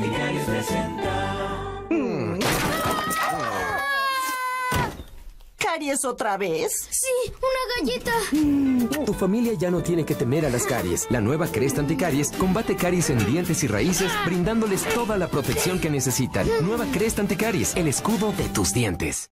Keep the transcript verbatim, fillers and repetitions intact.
Anticaries presenta. Mm. ¿Caries otra vez? Sí, una galleta. Tu familia ya no tiene que temer a las caries. La nueva Crest Anticaries combate caries en dientes y raíces, brindándoles toda la protección que necesitan. Nueva Crest Anticaries, el escudo de tus dientes.